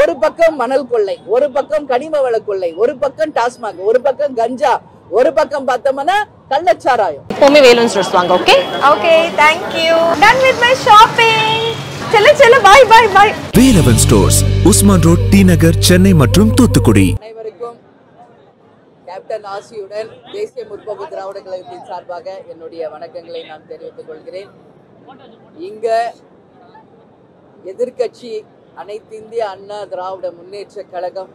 ஒரு பக்கம் மணல் கொள்ளை, ஒரு பக்கம் கனிம வள கொள்ளை, ஒரு பக்கம் டாஸ்மாக், ஒரு பக்கம் கஞ்சா, ஒரு பக்கம் பார்த்தோம்னா கள்ளச்சாராயம். எப்பவுமே வேலூன் ஸ்டோர்ஸ் வாங்க. Okay okay, thank you. Done with my shopping. चलो चलो bye bye bye. Velavan stores, Usman road, T Nagar, Chennai மற்றும் தூத்துக்குடி. அனைவருக்கும் கேப்டன் ஆசியுடன் தேசிய முற்போக்கு திராவிட கழகத்தின் சார்பாக என்னுடைய வணக்கங்களை நான் தெரிவித்துக் கொள்கிறேன். இங்க எதிர்கட்சி அனைத்து இந்திய அண்ணா திராவிட முன்னேற்ற கழகம்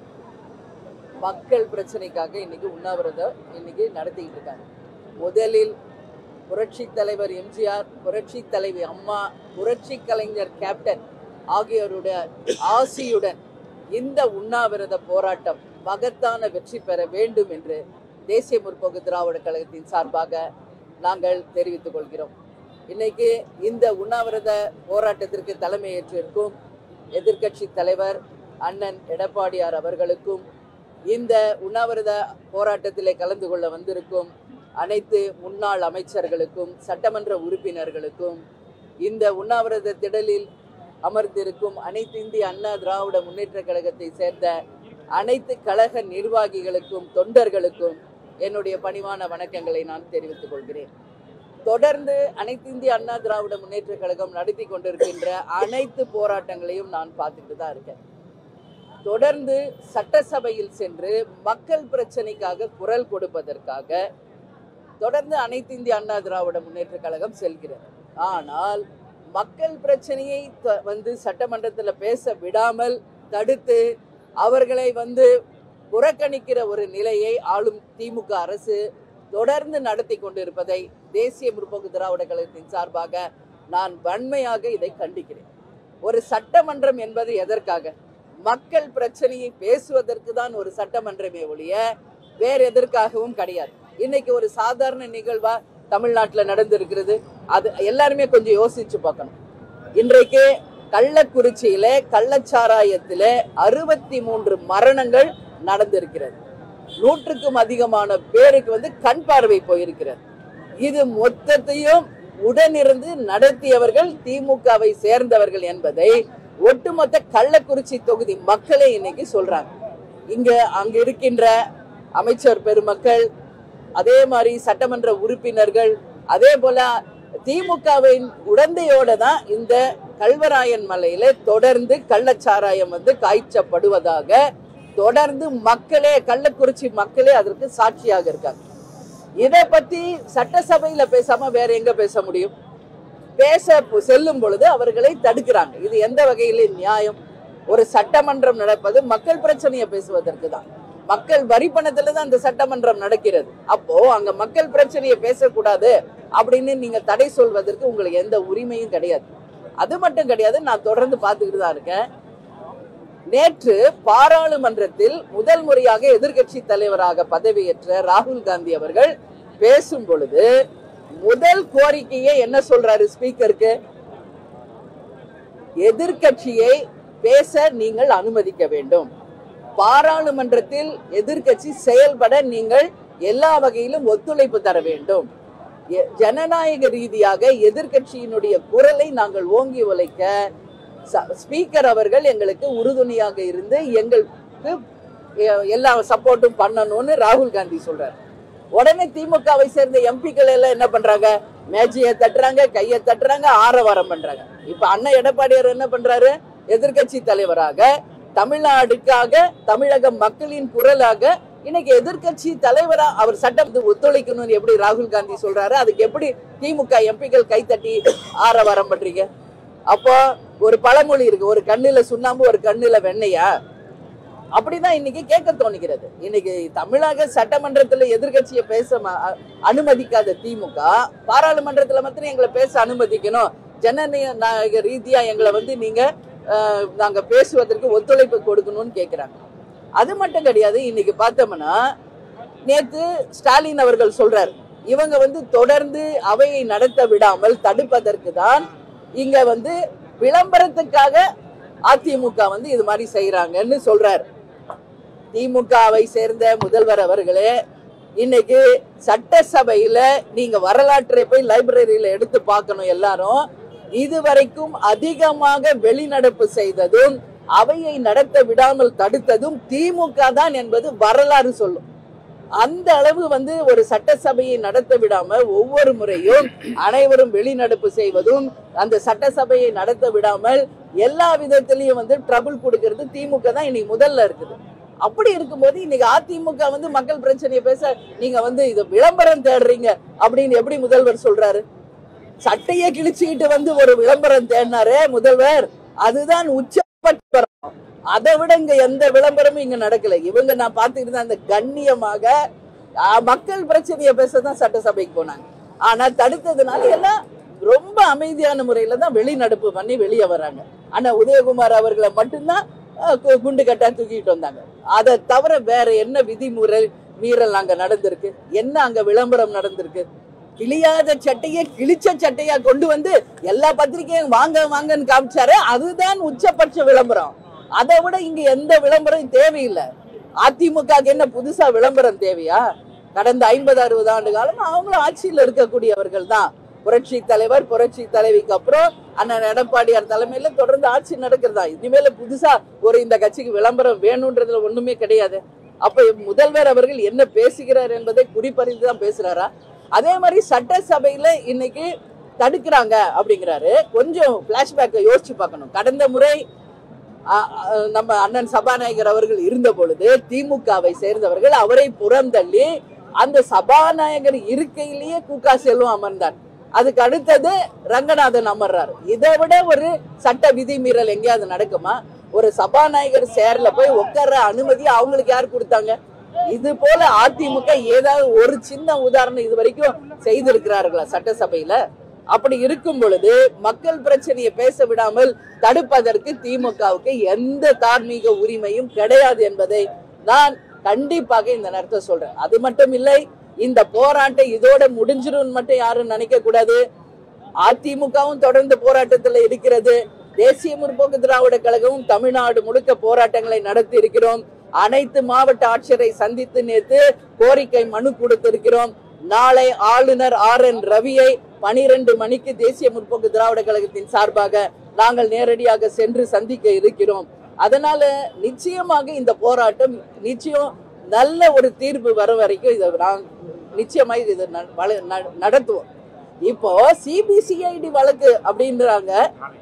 மக்கள் பிரச்சனைக்காக இன்னைக்கு உண்ணாவிரதம் இன்னைக்கு நடத்திக்கிட்டு இருக்காங்க. முதலில் புரட்சி தலைவர் எம்ஜிஆர், புரட்சி தலைவி அம்மா, புரட்சி கலைஞர் கேப்டன் ஆகியோருடைய ஆசியுடன் இந்த உண்ணாவிரத போராட்டம் மகத்தான வெற்றி பெற வேண்டும் என்று தேசிய முற்போக்கு திராவிட கழகத்தின் சார்பாக நாங்கள் தெரிவித்துக் கொள்கிறோம். இன்னைக்கு இந்த உண்ணாவிரத போராட்டத்திற்கு தலைமையேற்றிருக்கும் எதிர்கட்சி தலைவர் அண்ணன் எடப்பாடியார் அவர்களுக்கும், இந்த உண்ணாவிரத போராட்டத்திலே கலந்து கொள்ள வந்திருக்கும் அனைத்து முன்னாள் அமைச்சர்களுக்கும், சட்டமன்ற உறுப்பினர்களுக்கும், இந்த உண்ணாவிரத திடலில் அமர்ந்திருக்கும் அனைத்து இந்திய அண்ணா திராவிட முன்னேற்ற கழகத்தை சேர்ந்த அனைத்து கழக நிர்வாகிகளுக்கும், தொண்டர்களுக்கும் என்னுடைய பணிவான வணக்கங்களை நான் தெரிவித்துக் கொள்கிறேன். தொடர்ந்து அனைத்து இந்திய அண்ணா திராவிட முன்னேற்ற கழகம் நடத்தி கொண்டிருக்கின்ற அனைத்து போராட்டங்களையும் நான் பார்த்துட்டு தான் இருக்கேன். தொடர்ந்து சட்டசபையில் சென்று மக்கள் பிரச்சனைக்காக குரல் கொடுப்பதற்காக தொடர்ந்து அனைத்து இந்திய அண்ணா திராவிட முன்னேற்ற கழகம் செல்கிறது. ஆனால் மக்கள் பிரச்சனையை சட்டமன்றத்தில் பேச விடாமல் தடுத்து அவர்களை புறக்கணிக்கிற ஒரு நிலையை ஆளும் திமுக அரசு தொடர்ந்து நடத்தி கொண்டிருப்பதை தேசிய முற்போக்கு திராவிட கழகத்தின் சார்பாக நான் வன்மையாக இதை கண்டிக்கிறேன். ஒரு சட்டமன்றம் என்பது எதற்காக? மக்கள் பிரச்சனையை பேசுவதற்கு தான் ஒரு சட்டமன்றமே ஒழிய வேறு எதற்காகவும் கிடையாது. இன்னைக்கு ஒரு சாதாரண நிகழ்வா தமிழ்நாட்டில் நடந்திருக்கிறது. அது எல்லாருமே கொஞ்சம் யோசிச்சு பார்க்கணும். இன்றைக்கு கள்ளக்குறிச்சியில கள்ளச்சாராயத்தில 63 மரணங்கள் நடந்திருக்கிறது. 100க்கும் அதிகமான பேருக்கு கண் பார்வை போயிருக்கிறது. இது மொத்தத்தையும் உடனிருந்து நடத்தியவர்கள் திமுகவை சேர்ந்தவர்கள் என்பதை ஒட்டுமொத்த கள்ளக்குறிச்சி தொகுதி மக்களே இன்னைக்கு சொல்றாங்க. அங்க இருக்கின்ற அமைச்சர் பெருமக்கள், அதே மாதிரி சட்டமன்ற உறுப்பினர்கள், அதே போல திமுகவின் உடந்தையோட தான் இந்த கல்வராயன் மலையில தொடர்ந்து கள்ளச்சாராயம் காய்ச்சப்படுவதாக தொடர்ந்து மக்களே, கள்ளக்குறிச்சி மக்களே அதற்கு சாட்சியாக இருக்காங்க. இதை பத்தி சட்டசபையில பேசாம வேற எங்க பேச முடியும்? பேச செல்லும் பொழுது அவர்களை தடுக்கிறாங்க. இது எந்த வகையில நியாயம்? ஒரு சட்டமன்றம் நடப்பது மக்கள் பிரச்சனையை பேசுவதற்கு தான். மக்கள் வரி பணத்துல தான் அந்த சட்டமன்றம் நடக்கிறது. அப்போ அங்க மக்கள் பிரச்சனையை பேசக்கூடாது அப்படின்னு நீங்க தடை சொல்வதற்கு உங்களுக்கு எந்த உரிமையும் கிடையாது. அது மட்டும் கிடையாது, நான் தொடர்ந்து பார்த்துக்கிட்டு தான் இருக்கேன். நேற்று பாராளுமன்றத்தில் முதல் முறையாக எதிர்கட்சி தலைவராக பதவியேற்ற ராகுல் காந்தி அவர்கள் பேசும் பொழுது முதல் கோரிக்கையை என்ன சொல்றாரு ஸ்பீக்கருக்கு? எதிர்கட்சியை பேச நீங்கள் அனுமதிக்க வேண்டும். பாராளுமன்றத்தில் எதிர்கட்சி செயல்பட நீங்கள் எல்லா வகையிலும் ஒத்துழைப்பு தர வேண்டும். ஜனநாயக ரீதியாக எதிர்கட்சியினுடைய குரலை நாங்கள் ஓங்கி உழைக்க ஸ்பீக்கர் அவர்கள் எங்களுக்கு உறுதுணையாக இருந்து எங்களுக்கு எல்லா சப்போர்ட்டும் பண்ணணும்னு ராகுல் காந்தி சொல்றாரு. உடனே திமுகவை சேர்ந்த எம்பிக்கள் எல்லாம் என்ன பண்றாங்க? மேஜையை தட்டுறாங்க, கையை தட்டுறாங்க, ஆரவாரம் பண்றாங்க. இப்ப அண்ணன் எடப்பாடியார் என்ன பண்றாரு? எதிர்கட்சி தலைவராக தமிழ்நாடுக்காக, தமிழக மக்களின் குரலாக இன்னைக்கு எதிர்கட்சி தலைவரா அவர் சட்டம் ஒத்துழைக்கணும்னு எப்படி ராகுல் காந்தி சொல்றாரு? அதுக்கு எப்படி திமுக எம்பிக்கள் கைத்தட்டி ஆரவாரம் பண்றீங்க? அப்போ ஒரு பழமொழி இருக்கு, ஒரு கண்ணுல சுண்ணாம்பு ஒரு கண்ணுல வெண்ணையா? அப்படிதான் இன்னைக்கு கேட்க தோணுகிறது. இன்னைக்கு தமிழக சட்டமன்றத்துல எதிர்கட்சியை பேச அனுமதிக்காத திமுக பாராளுமன்றத்துல மாத்திரம் எங்களை பேச அனுமதிக்கணும், ஜனநாயக ரீதியா எங்களை நீங்க நாங்க பேசுவதற்கு ஒத்துழைப்பு கொடுக்கணும்னு கேட்கிறாங்க. அது மட்டும் கிடையாது. இன்னைக்கு பார்த்தோம்னா நேத்து ஸ்டாலின் அவர்கள் சொல்றாரு, இவங்க தொடர்ந்து அவையை நடத்த விடாமல் தடுப்பதற்கு தான் இங்க விளம்பரத்துக்காக அதிமுக இது மாதிரி செய்யறாங்கன்னு சொல்றாரு. திமுகவை சேர்ந்த முதல்வர் அவர்களே, இன்னைக்கு சட்டசபையில நீங்க வரலாற்றை போய் லைப்ரரியில எடுத்து பார்க்கணும் எல்லாரும். இதுவரைக்கும் அதிகமாக வெளிநடப்பு செய்ததும் அவையை நடத்த விடாமல் தடுத்ததும் திமுக தான் என்பது வரலாறு சொல்லும். அந்த அளவு ஒரு சட்டசபையை நடத்த விடாம ஒவ்வொரு முறையும் அனைவரும் வெளிநடப்பு செய்வதும், அந்த சட்டசபையை நடத்த விடாமல் எல்லா விதத்திலையும் ட்ரபிள் கொடுக்கிறது திமுக தான் இன்னைக்கு முதல்ல இருக்குது. அப்படி இருக்கும்போது இன்னைக்கு அதிமுக மக்கள் பிரச்சனையை பேச நீங்க இது விளம்பரம் தேடுறீங்க அப்படின்னு எப்படி முதல்வர் சொல்றாரு? சட்டையை கிழிச்சுக்கிட்டு ஒரு விளம்பரம் தேடினாரே முதல்வர், அதுதான் உச்சபட்ச. அதை விட இங்க எந்த விளம்பரமும் இங்க நடக்கல. இவங்க நான் பார்த்துக்கிட்டு அந்த கண்ணியமாக மக்கள் பிரச்சனையை பேசதான் சட்டசபைக்கு போனாங்க. ஆனா தடுத்ததுனால எல்லாம் ரொம்ப அமைதியான முறையில தான் வெளிநடப்பு பண்ணி வெளியே வராங்க. ஆனா உதயகுமார் அவர்களை மட்டும்தான் குண்டு கட்டா தூக்கிட்டு வந்தாங்க. அதை தவிர வேற என்ன விதிமுறை மீறல் அங்க நடந்திருக்கு? என்ன அங்க விளம்பரம் நடந்திருக்கு? கிளியாத சட்டையை கிழிச்ச சட்டையா கொண்டு எல்லா பத்திரிகையும் வாங்க வாங்கன்னு காமிச்சாரு. அதுதான் உச்சபட்ச விளம்பரம். அதை விட இங்க எந்த விளம்பரம் தேவையில்லை. அதிமுக என்ன புதுசா விளம்பரம் தேவையா? கடந்த 50-60 ஆண்டு காலம் அவங்களும் ஆட்சியில் இருக்கக்கூடியவர்கள் தான். புரட்சி தலைவர் புரட்சி தலைவிக்கு அப்புறம் அண்ணன் எடப்பாடியார் தலைமையில தொடர்ந்து ஆட்சி நடக்கிறதா. இனிமேல புதுசா இந்த கட்சிக்கு விளம்பரம் வேணும்ன்றதுல ஒண்ணுமே கிடையாது. அப்ப முதல்வர் அவர்கள் என்ன பேசுகிறார் என்பதை குறிப்பறிந்து தான் பேசுறாரா? அதே மாதிரி சட்டசபையில இன்னைக்கு தடுக்கிறாங்க அப்படிங்கிறாரு. கொஞ்சம் பிளாஷ்பேக்கை யோசிச்சு பார்க்கணும். கடந்த முறை நம்ம அண்ணன் சபாநாயகர் அவர்கள் இருந்த பொழுது திமுகவை சேர்ந்தவர்கள் அவரை புறந்தள்ளி அந்த சபாநாயகர் இருக்கையிலேயே கூகா செல்வம் அமர்ந்தார். அதுக்கு அடுத்தது ரங்கநாதன் அமர்றாரு. இதை விட ஒரு சட்ட விதிமீறல் எங்கேயாவது நடக்குமா? ஒரு சபாநாயகர் சேர்ல போய் உட்கார்ற அனுமதி அவங்களுக்கு யார் கொடுத்தாங்க? இது போல அதிமுக ஏதாவது ஒரு சின்ன உதாரணம் இது வரைக்கும் செய்திருக்கிறார்களா சட்டசபையில? அப்படி இருக்கும் பொழுது மக்கள் பிரச்சனையை பேச விடாமல் தடுப்பதற்கு திமுகவுக்கு எந்த தார்மீக உரிமையும் கிடையாது என்பதை நான் கண்டிப்பாக இந்த நேரத்தை சொல்றேன். அது மட்டும் இல்லை, இந்த போராட்டம் இதோட முடிஞ்சிடும் மட்டும் யாரும் நினைக்க கூடாது. அதிமுகவும் தொடர்ந்து போராட்டத்தில் இருக்கிறது. தேசிய முற்போக்கு திராவிட கழகமும் தமிழ்நாடு முழுக்க போராட்டங்களை நடத்தி இருக்கிறோம். அனைத்து மாவட்ட ஆட்சியரை சந்தித்து நேற்று கோரிக்கை மனு கொடுத்திருக்கிறோம். நாளை ஆளுநர் RN ரவியை 12 மணிக்கு தேசிய முற்போக்கு திராவிட கழகத்தின் சார்பாக நாங்கள் நேரடியாக சென்று சந்திக்க இருக்கிறோம். அதனால நிச்சயமாக இந்த போராட்டம் நிச்சயம் நல்ல ஒரு தீர்ப்பு வரும் வரைக்கும் இதை நிச்சயமாக இது நடத்துவோம். இப்போ CBCID வழக்கு அப்படின்றாங்க.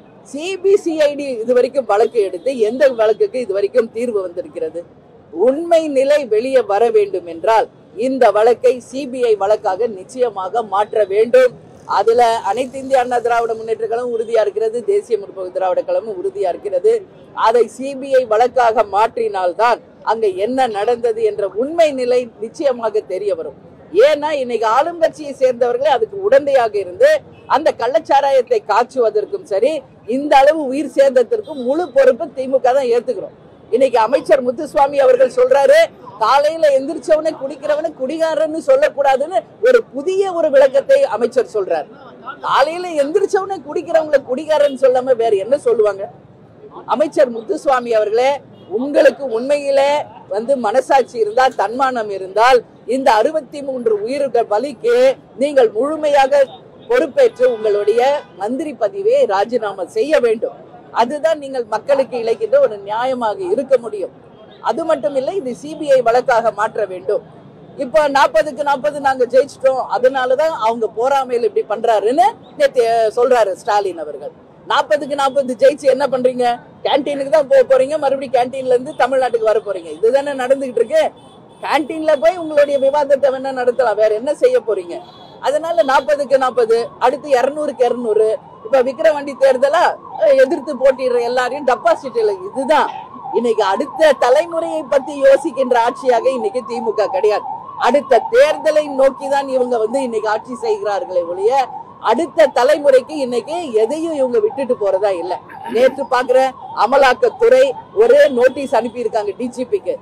CBCID இது வரைக்கும் வழக்கு எடுத்து எந்த வழக்குக்கு இது வரைக்கும் தீர்வு வந்திருக்கிறது? உண்மை நிலை வெளியே வர வேண்டும் என்றால் இந்த வழக்கை CBI வழக்காக நிச்சயமாக மாற்ற வேண்டும். அதுல அனைத்து இந்திய அண்ணா திராவிட முன்னேற்ற கழகம் உறுதியா இருக்கிறது, தேசிய முற்போக்கு திராவிட கழகம் உறுதியா இருக்கிறது. அதை CBI வழக்காக மாற்றினால்தான் அங்க என்ன நடந்தது என்ற உண்மை நிலை நிச்சயமாக தெரிய வரும். ஏன்னா இன்னைக்கு ஆளும் கட்சியை சேர்ந்தவர்களே அதுக்கு உடந்தையாக இருந்து அந்த கள்ளச்சாராயத்தை காய்ச்சுவதற்கும் சரி, இந்த அளவு உயிர் சேதத்திற்கும் முழு பொறுப்பு திமுக தான் ஏத்துக்கிறோம். இன்னைக்கு அமைச்சர் முத்துசுவாமி அவர்கள் சொல்றாரு, காலையில எந்திரிச்சவனை குடிக்கிறவனை குடிகாரன்னு சொல்லக்கூடாதுன்னு ஒரு புதிய ஒரு விளக்கத்தை அமைச்சர் சொல்றாரு. காலையில எந்திரிச்சவனை குடிக்கிறவங்களை குடிகாரன்னு சொல்லாம வேற என்ன சொல்லுவாங்க? அமைச்சர் முத்துசுவாமி அவர்களே, உங்களுக்கு உண்மையிலே மனசாட்சி இருந்தால், தன்மானம் இருந்தால், இந்த 63 உயிர்கள் பலிக்கு நீங்கள் முழுமையாக பொறுப்பேற்று உங்களுடைய மந்திரி பதவியை ராஜினாமா செய்ய வேண்டும். அதுதான் நீங்கள் மக்களுக்கு இழைக்கின்ற ஒரு நியாயமாக இருக்க முடியும். அது மட்டும் இல்லை, இது CBI வழக்காக மாற்ற வேண்டும். இப்ப 40க்கு 40 நாங்க ஜெயிச்சிட்டோம், அதனாலதான் அவங்க போராமையில் இப்படி பண்றாருன்னு சொல்றாரு ஸ்டாலின் அவர்கள். 40க்கு 40 ஜெயிச்சு என்ன பண்றீங்க? கேன்டீனுக்கு தான் போறீங்க, மறுபடியும் கேன்டீன்ல இருந்து தமிழ்நாட்டுக்கு வர போறீங்க. இதுதானே நடந்துகிட்டு இருக்கு. கேன்டீன்ல போய் உங்களுடைய விவாதத்தை வேணா நடத்தலாம், வேற என்ன செய்ய போறீங்க? அதனால 40க்கு 40, அடுத்து 200க்கு 200. இப்ப விக்கிரவாண்டி தேர்தலா எதிர்த்து போட்டிடுற எல்லாரையும் டெபாசிட்ல. இதுதான் இன்னைக்கு அடுத்த தலைமுறையை பத்தி யோசிக்கின்ற ஆட்சியாக இன்னைக்கு திமுக கிடையாது. அடுத்த தேர்தலை நோக்கிதான் இவங்க இன்னைக்கு ஆட்சி செய்கிறார்களே ஒழிய அடுத்த தலைமுறைக்கு இன்னைக்கு எதையும் இவங்க விட்டுட்டு போறதா இல்ல. நேற்று பாக்குற அமலாக்கத்துறை ஒரு நோட்டீஸ் அனுப்பி இருக்காங்க DGPக்கு.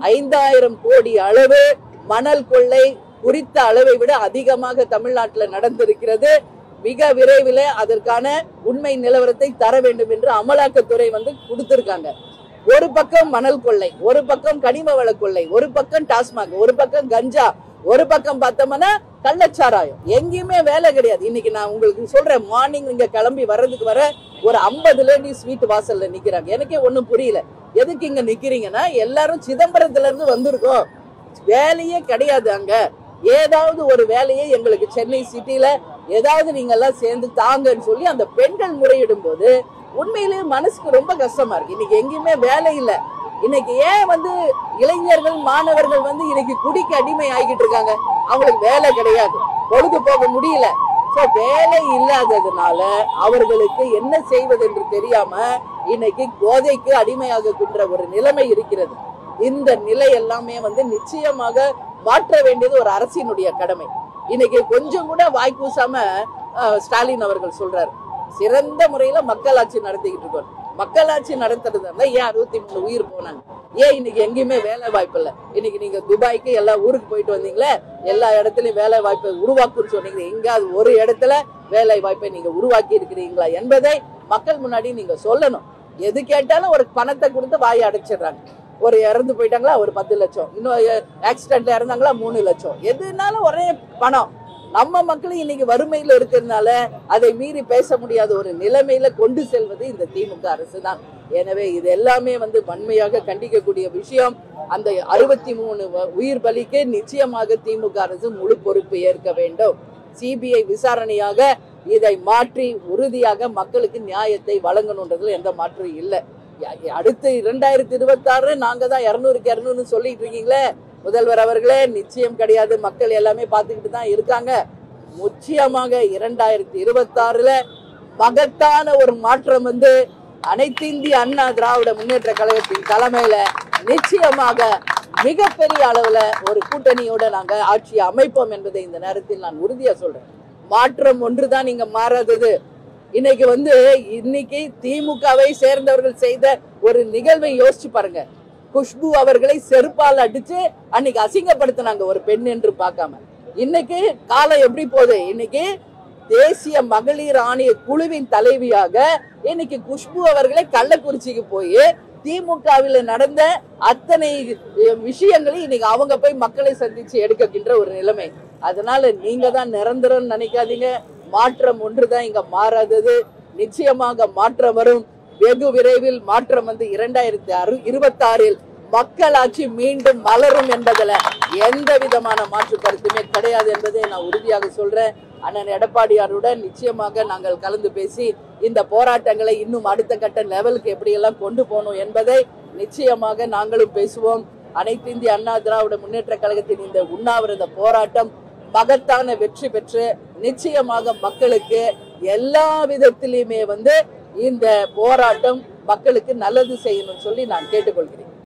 5000 கோடி அளவு மணல் கொள்ளை குறித்த அளவை விட அதிகமாக தமிழ்நாட்டில் நடந்திருக்கிறது. மிக விரைவில் அதற்கான உண்மை நிலவரத்தை தர வேண்டும் என்று அமலாக்கத்துறை கொடுத்திருக்காங்க. ஒரு பக்கம் மணல் கொள்ளை, ஒரு பக்கம் கனிம வள கொள்ளை, ஒரு பக்கம் டாஸ்மாக், ஒரு பக்கம் கஞ்சா, ஒரு பக்கம் பார்த்தோம்னா கள்ளச்சாராயம், எங்கேயுமே வேலை கிடையாது. இன்னைக்கு நான் உங்களுக்கு சொல்றேன், மார்னிங் இங்க கிளம்பி வர்றதுக்கு வர ஒரு 50 லேடிஸ் வீட்டு வாசல்ல நிக்கிறாங்க. எனக்கே ஒண்ணும் புரியல, எதுக்கு இங்க நிக்கிறீங்கன்னா எல்லாரும் சிதம்பரத்துல இருந்து வந்திருக்கோம், வேலையே கிடையாது அங்க, ஏதாவது ஒரு வேலையை எங்களுக்கு சென்னை சிட்டில ஏதாவது நீங்க எல்லாம் சேர்ந்து தாங்கன்னு சொல்லி அந்த பெண்கள் முறையிடும் போது உண்மையிலேயே மனசுக்கு ரொம்ப கஷ்டமா இருக்கு. இன்னைக்கு எங்கேயுமே வேலை இல்லை. இன்னைக்கு ஏன் இளைஞர்கள் மாணவர்கள் இன்னைக்கு குடிக்கு அடிமை ஆகிட்டு இருக்காங்க? அவங்களுக்கு வேலை கிடையாது, பொழுது போக முடியல. சோ வேலை இல்லாததுனால அவர்களுக்கு என்ன செய்வது என்று தெரியாம இன்னைக்கு போதைக்கு அடிமையாகின்ற ஒரு நிலைமை இருக்கிறது. இந்த நிலை எல்லாமே நிச்சயமாக மாற்ற வேண்டியது ஒரு அரசினுடைய கடமை. இன்னைக்கு கொஞ்சம் கூட வாய்க்கூசாம ஸ்டாலின் அவர்கள் சொல்றாரு, சிறந்த முறையில மக்களாட்சி நடத்திக்கிட்டு இருக்கோம். மக்களாட்சி நடத்துறது ஏன் 63 உயிர் போனாங்க? ஏன் இன்னைக்கு எங்கேயுமே வேலை வாய்ப்பு இல்லை? இன்னைக்கு நீங்க துபாய்க்கு எல்லா ஊருக்கு போயிட்டு வந்தீங்களே, எல்லா இடத்துலயும் வேலை வாய்ப்பை உருவாக்குன்னு சொன்னீங்க, எங்காவது ஒரு இடத்துல வேலை வாய்ப்பை நீங்க உருவாக்கி இருக்கிறீங்களா என்பதை மக்கள் முன்னாடி நீங்க சொல்லணும். எது கேட்டாலும் ஒரு பணத்தை கொடுத்து வாயை அடைச்சிடுறாங்க. ஒரு இறந்து போயிட்டாங்களா ஒரு 10 லட்சம், இன்னும் ஆக்சிடென்ட்ல இறந்தாங்களா 3 லட்சம், எதுனாலும் ஒரே பணம். நம்ம மக்களும் இன்னைக்கு வறுமையில இருக்கிறதுனால அதை மீறி பேச முடியாத ஒரு நிலைமையில கொண்டு செல்வது இந்த திமுக அரசு தான். எனவே இது எல்லாமே வன்மையாக கண்டிக்கக்கூடிய விஷயம். அந்த 63 உயிர் பலிக்கு நிச்சயமாக திமுக அரசு முழு பொறுப்பு ஏற்க வேண்டும். சிபிஐ விசாரணையாக இதை மாற்றி உறுதியாக மக்களுக்கு நியாயத்தை வழங்கணுன்றதுல எந்த மாற்றம் இல்லை. அடுத்து 2026 நாங்க தான் 200க்கு 200 சொல்லிட்டு இருக்கீங்களே முதல்வர் அவர்களே, நிச்சயம் கிடையாது. மக்கள் எல்லாமே பார்த்துக்கிட்டு தான் இருக்காங்க. நிச்சயமாக 2026 மகத்தான ஒரு மாற்றம் அனைத்து இந்திய அண்ணா திராவிட முன்னேற்ற கழகத்தின் தலைமையில நிச்சயமாக மிகப்பெரிய அளவுல ஒரு கூட்டணியோட நாங்க ஆட்சியை அமைப்போம் என்பதை இந்த நேரத்தில் நான் உறுதியா சொல்றேன். மாற்றம் ஒன்றுதான் இங்க மாறாதது. இன்னைக்கு இன்னைக்கு திமுகவை சேர்ந்தவர்கள் செய்த ஒரு நிகழ்வை யோசிச்சு பாருங்க. குஷ்பு அவர்களை செருப்பால் அடிச்சு அன்னைக்கு அசிங்கப்படுத்தினாங்க, ஒரு பெண் என்று பார்க்காம. இன்னைக்கு காலம் எப்படி போகுது? இன்னைக்கு தேசிய மகளிர் ஆணைய குழுவின் தலைவியாக இன்னைக்கு குஷ்பு அவர்களை கள்ளக்குறிச்சிக்கு போய் திமுகவில் நடந்த அத்தனை விஷயங்களையும் இன்னைக்கு அவங்க போய் மக்களை சந்திச்சு எடுக்கின்ற ஒரு நிலைமை. அதனால நீங்க தான் நிரந்தரம் நினைக்காதீங்க. மாற்றம் ஒன்றுதான் இங்க மாறாதது. நிச்சயமாக மாற்றம் வரும். வெகு விரைவில் மாற்றம் 2026 மக்களாட்சி மீண்டும் மலரும் என்பதுல எந்த விதமான மாற்று கருத்துமே கிடையாது என்பதை நான் உறுதியாக சொல்றேன். அண்ணன் எடப்பாடியாருடன் நிச்சயமாக நாங்கள் கலந்து பேசி இந்த போராட்டங்களை இன்னும் அடுத்த கட்ட லெவலுக்கு எப்படியெல்லாம் கொண்டு போகணும் என்பதை நிச்சயமாக நாங்களும் பேசுவோம். அனைத்து இந்திய அண்ணா திராவிட முன்னேற்ற கழகத்தின் இந்த உண்ணாவிரத போராட்டம் மகத்தான வெற்றி பெற்று நிச்சயமாக மக்களுக்கு எல்லா விதத்திலுமே இந்த போராட்டம் மக்களுக்கு நல்லது செய்யணும்னு சொல்லி நான் கேட்டுக்கொள்கிறேன்.